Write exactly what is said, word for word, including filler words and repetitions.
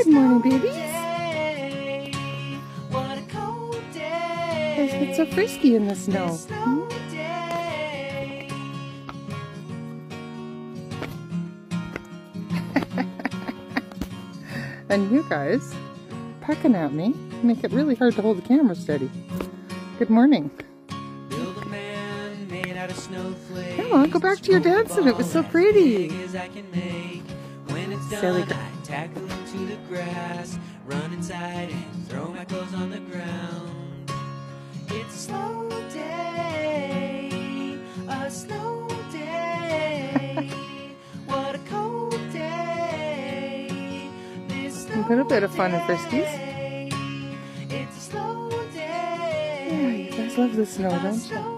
Good morning, babies. It's been so frisky in the snow. Hmm? And you guys pecking at me make it really hard to hold the camera steady. Good morning. Come on, go back to your dancing. It was so pretty. Silly guy. Tackle into the grass, run inside and throw my clothes on the ground. It's a slow day, a slow day. What a cold day. This A little bit of fun and friskies. It's a slow day. Yeah, you guys love the snow, don't you?